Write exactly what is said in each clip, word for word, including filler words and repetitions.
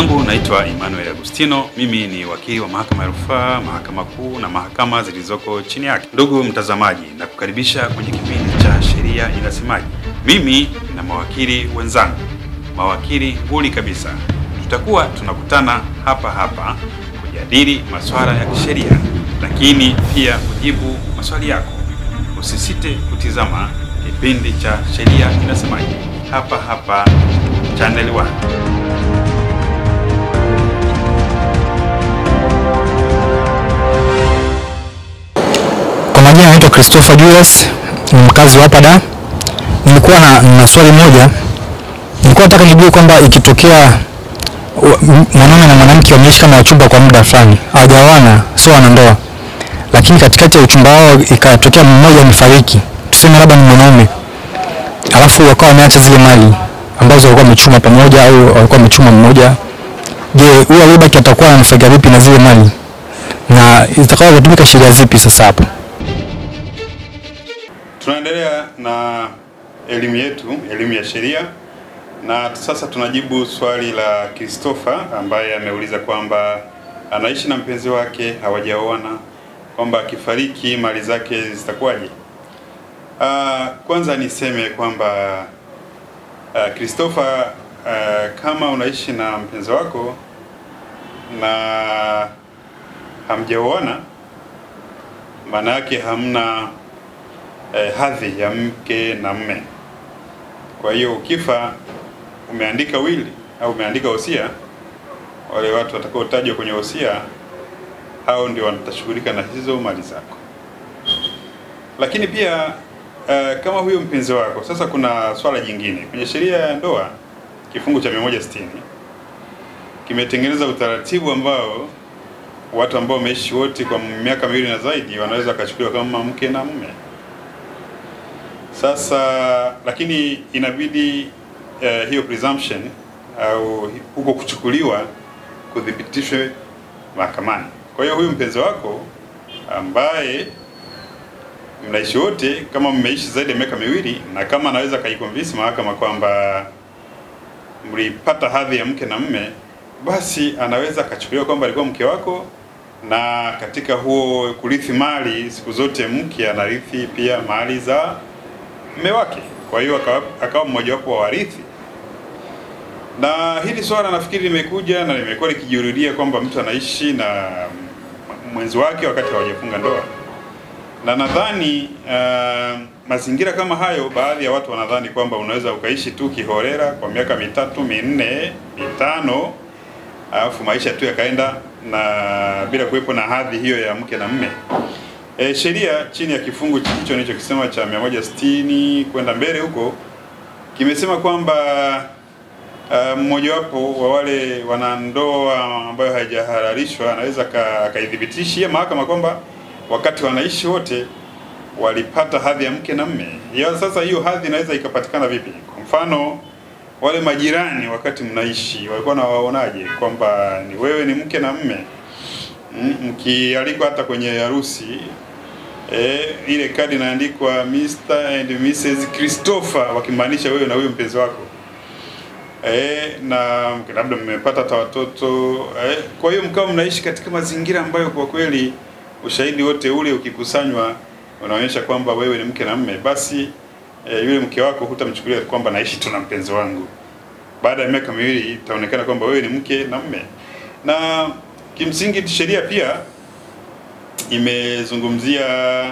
langu naitwa Emmanuel Agustino. Mimi ni wakili wa mahakama ya rufaa, mahakama kuu na mahakama zilizoko chini yake. Ndugu mtazamaji, na kukaribisha kwenye kipindi cha Sheria Inasemaje. Mimi na mawakili wenzangu, mawakili nguli kabisa, tutakuwa tunakutana hapa hapa kujadili masuala ya kisheria, lakini pia kujibu maswali yako. Usisite kutizama kipindi cha Sheria Inasemaje hapa hapa Channel one. Kwa majina naitwa Christopher Julius, ni mkazi wa hapa Dar. Nilikuwa na, na swali moja. Nilikuwa nataka nijue kwamba ikitokea mwanaume na mwanamke wameishi kama wachumba kwa muda fulani, hawajaoana, sio wana ndoa, lakini katikati ya uchumba wao ikatokea mmoja amefariki, tuseme labda ni mwanaume, alafu wakawa wameacha zile mali ambazo walikuwa wamechuma pamoja au walikuwa wamechuma mmoja. Je, huyo aliyebaki atakuwa ananufaika vipi na zile mali? Na itakao kutumika sheria zipi sasa hapo? Tunaendelea na elimu yetu, elimu ya sheria, na sasa tunajibu swali la Christopher ambaye ameuliza kwamba anaishi na mpenzi wake, hawajaoana, kwamba akifariki mali zake zitakuwaje. Uh, kwanza niseme kwamba uh, Christopher, uh, kama unaishi na mpenzi wako na hamjaoana, maana yake hamna eh, hadhi ya mke na mme. Kwa hiyo ukifa, umeandika wili au umeandika hosia, wale watu watakaotajwa kwenye hosia hao ndio watashughulika na hizo mali zako. Lakini pia uh, kama huyo mpenzi wako, sasa kuna swala jingine kwenye sheria ya ndoa, kifungu cha mia moja sitini kimetengeneza utaratibu ambao watu ambao wameishi wote kwa miaka miwili na zaidi wanaweza kuchukuliwa kama mke na mume. Sasa lakini inabidi uh, hiyo presumption au huko kuchukuliwa kudhibitishwe mahakamani. Kwa hiyo huyu mpenzi wako ambaye mnaishi wote, kama mmeishi zaidi ya miaka miwili, na kama anaweza kaikonvince mahakama kwamba mlipata hadhi ya mke na mume, basi anaweza kachukuliwa kwamba alikuwa mke wako, na katika huo kurithi mali siku zote mke anarithi pia mali za mume wake. Kwa hiyo akawa mmoja wapo wa warithi. Na hili swala nafikiri limekuja na limekuwa likijirudia kwamba mtu anaishi na mwenzi wake wakati hawajafunga ndoa. Na nadhani uh, mazingira kama hayo, baadhi ya watu wanadhani kwamba unaweza ukaishi tu kiholela kwa miaka mitatu, minne, mitano, alafu maisha tu yakaenda na bila kuwepo na hadhi hiyo ya mke na mume. E, sheria chini ya kifungu hicho nilichokisema cha mia moja sitini kwenda mbele huko kimesema kwamba uh, mmoja wapo wa wale wanandoa ambayo haijahalalishwa anaweza akaidhibitishia mahakama kwamba wakati wanaishi wote walipata hadhi ya mke na mume. Ya sasa hiyo hadhi inaweza ikapatikana vipi? Kwa mfano, wale majirani wakati mnaishi walikuwa na waonaje kwamba ni wewe ni mke na mume? Mkialikwa hata kwenye harusi, eh, ile kadi inaandikwa Mister and Missus Christopher, wakimaanisha wewe na huyo mpenzi wako. Eh, na labda mmepata hata watoto. Eh, kwa hiyo mkao mnaishi katika mazingira ambayo kwa kweli ushahidi wote ule ukikusanywa unaonyesha kwamba wewe ni mke na mume, basi e, yule mke wako hutamchukulia kwamba naishi tu na mpenzi wangu. Baada ya miaka miwili itaonekana kwamba wewe ni mke na mume. Na kimsingi sheria pia imezungumzia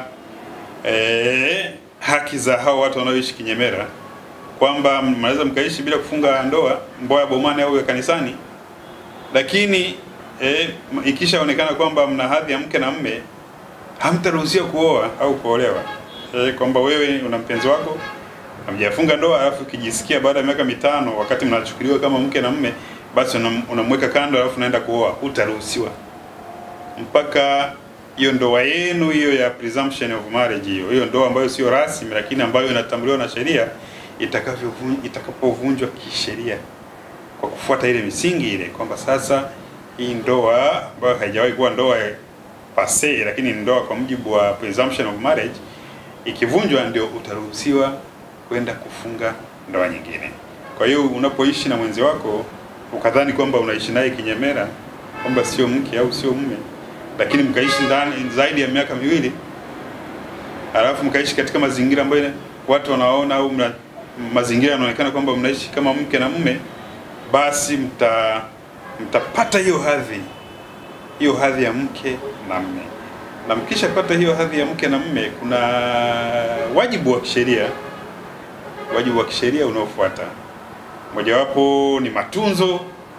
e, haki za hao watu wanaoishi kinyemera, kwamba mnaweza mkaishi bila kufunga ndoa, mboya bomani au ya kanisani, lakini E, ikishaonekana kwamba mna hadhi ya mke na mume, hamtaruhusiwa kuoa au kuolewa. E, kwamba wewe una mpenzi wako, hamjafunga ndoa, alafu kijisikia baada ya miaka mitano wakati mnachukuliwa kama mke na mume, basi unamweka kando alafu unaenda kuoa, hutaruhusiwa mpaka hiyo ndoa yenu hiyo ya presumption of marriage, hiyo hiyo ndoa ambayo sio rasmi lakini ambayo inatambuliwa na sheria itakapovunjwa kisheria kwa kufuata ile misingi ile, kwamba sasa hii ndoa ambayo haijawahi kuwa ndoa pase lakini ndoa kwa mujibu wa presumption of marriage ikivunjwa, ndio utaruhusiwa kwenda kufunga ndoa nyingine. Kwa hiyo unapoishi na mwenzi wako ukadhani kwamba unaishi naye kinyemera, kwamba sio mke au sio mume, lakini mkaishi ndani zaidi ya miaka miwili, alafu mkaishi katika mazingira ambayo watu wanaona au mna, mazingira yanaonekana kwamba mnaishi kama mke na mume, basi mta mtapata hiyo hadhi hiyo hadhi ya mke na mume. Na mkishapata hiyo hadhi ya mke na mume, kuna wajibu wa kisheria wajibu wa kisheria unaofuata. Mojawapo ni matunzo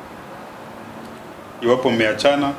iwapo mmeachana.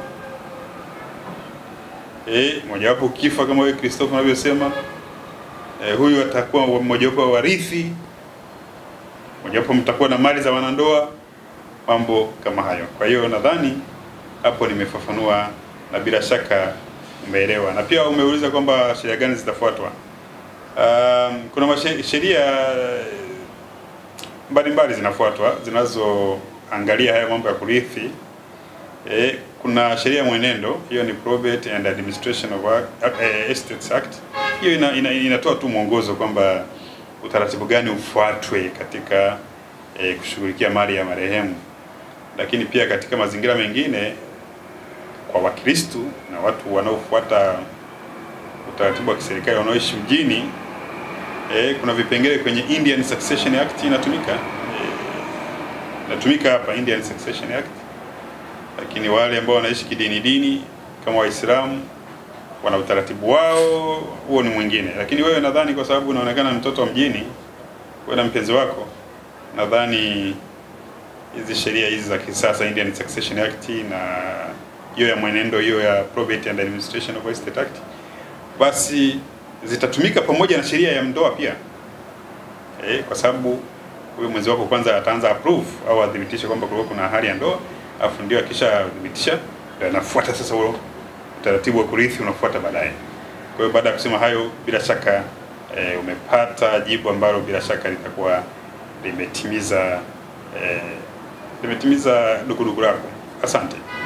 Eh, mojawapo kifa kama wewe Christopher anavyosema, eh, huyu atakuwa mojawapo wa warithi, mojawapo mtakuwa na mali za wanandoa, mambo kama hayo. Kwa hiyo nadhani hapo nimefafanua na bila shaka umeelewa. Na pia umeuliza kwamba sheria gani zitafuatwa. Um, kuna sheria mbalimbali zinafuatwa zinazoangalia haya mambo ya kurithi. E, kuna sheria mwenendo, hiyo ni Probate and Administration of Act, uh, Estates Act. Hiyo ina, ina, inatoa tu mwongozo kwamba utaratibu gani ufuatwe katika e, kushughulikia mali ya marehemu. Lakini pia katika mazingira mengine kwa Wakristo na watu wanaofuata utaratibu wa kiserikali wanaoishi mjini, eh, kuna vipengele kwenye Indian Succession Act inatumika. Eh, inatumika hapa Indian Succession Act. Lakini wale ambao wanaishi kidini dini kama Waislamu wana utaratibu wao, huo ni mwingine. Lakini wewe nadhani kwa sababu unaonekana mtoto wa mjini, wewe na mpenzi wako, nadhani hizi sheria hizi za kisasa Indian Succession Act na hiyo ya mwenendo, hiyo ya Probate and Administration of Estate Act, basi zitatumika pamoja na sheria ya ndoa pia. Eh, kwa sababu huyo mwenzi wako kwanza ataanza approve au adhibitishe kwamba kuna hali ya ndoa, afu ndio akisha adhibitisha anafuata sasa huo utaratibu wa kurithi unafuata baadaye. Kwa hiyo baada ya kusema hayo, bila shaka e, umepata jibu ambalo bila shaka litakuwa limetimiza e, limetimiza dukuduku lako. Asante.